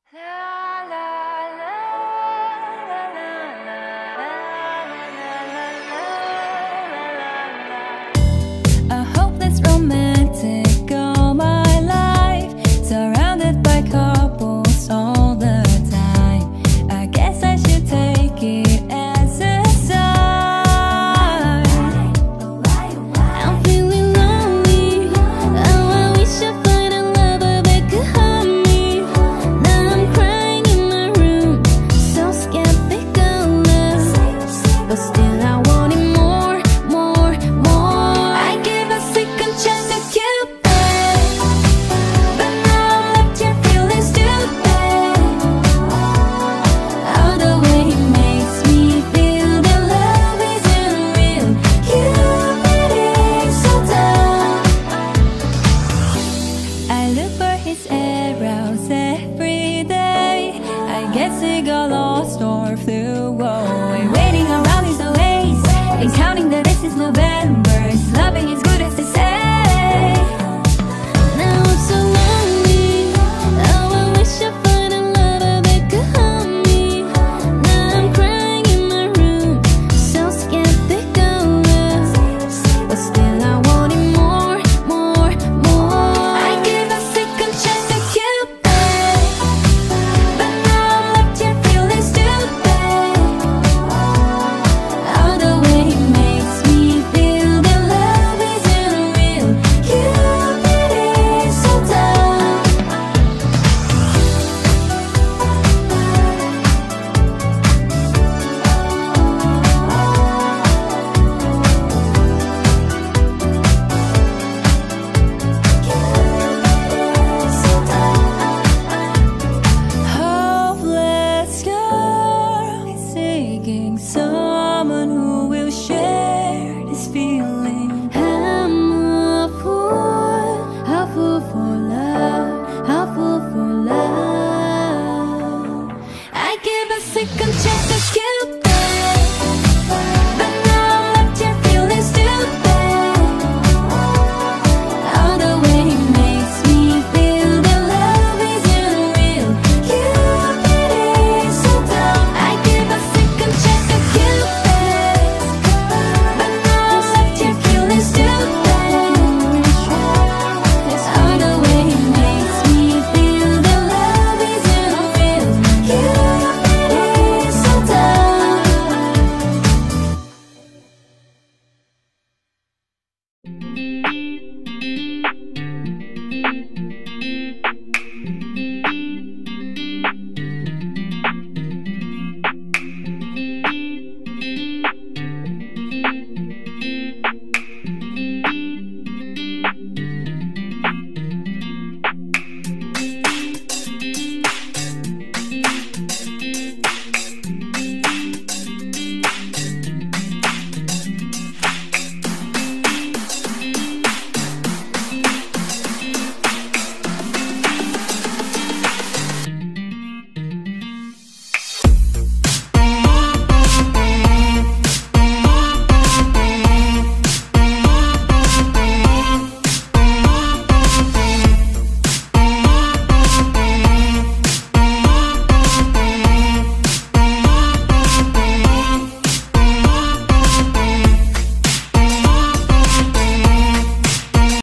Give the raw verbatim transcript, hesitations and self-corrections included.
A hopeless romantic all my life, surrounded by couples all the time. I guess I should take it as a sign. I'm feeling lonely. Oh, I wish I find a lover that could help me. Now I'm crying in my room, so skeptical, but still I want it more, more, more. I gave a second chance to Cupid, but now I'm left here feeling stupid. Oh, the way he makes me feel that love isn't real. Cupid is so dumb. I look for his arrows every day. I guess he got lost or flew away. Waiting around is a waste, and counting the days is November. His loving is good as they say. Now I'm so lonely. Oh, I wish I find a lover that could help me. Now I'm crying in my room, so skeptical, but still I want it more, more, more. I gave a second chance to Cupid, but now I'm left here feeling stupid. Oh, the way he makes me feel that love isn't real. Cupid is so dumb. Hopeless girl is seeking someone who will share this feeling. I'm a fool, a fool for love, a fool for love. I give a second chance to